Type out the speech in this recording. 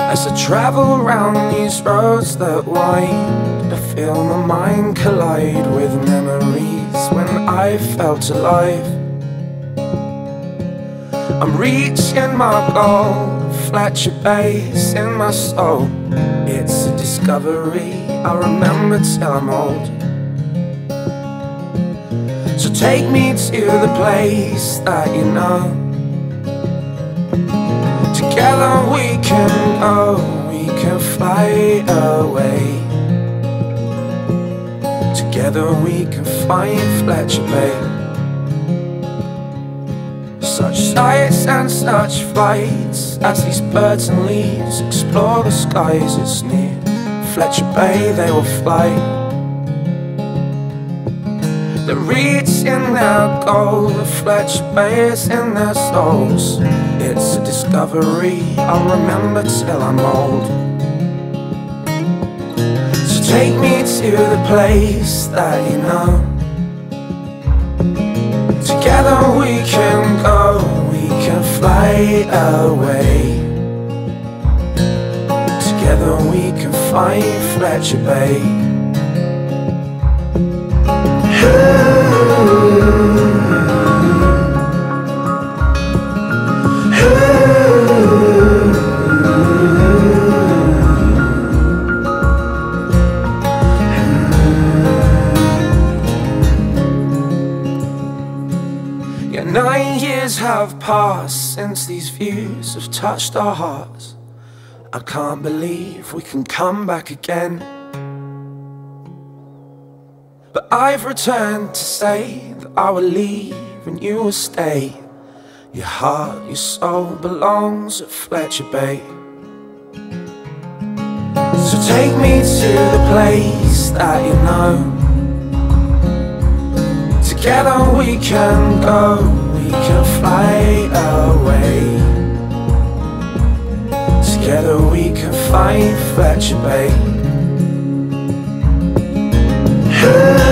As I travel round these roads that wind, I feel my mind collide with memories when I felt alive. I'm reaching my goal, Fletcher Bay in my soul. It's a discovery I remember till I'm old. So take me to the place that you know. Together we can go, we can fly away. Together we can find Fletcher Bay. Such sights and such flights as these birds and leaves explore the skies. It's near Fletcher Bay they will fly. They're reaching their goal, the Fletcher Bay is in their souls. It's a discovery I'll remember till I'm old. So take me to the place that you know. Together we can go, we can fly away. Together we can find Fletcher Bay. Yeah, 9 years have passed since these views have touched our hearts. I can't believe we can come back again. But I've returned to say that I will leave and you will stay. Your heart, your soul belongs at Fletcher Bay. So take me to the place that you know. Together we can go, we can fly away. Together we can find Fletcher Bay.